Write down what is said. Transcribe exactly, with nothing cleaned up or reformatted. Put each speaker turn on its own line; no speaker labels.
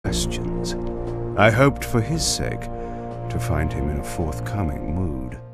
questions. I hoped for his sake to find him in a forthcoming mood.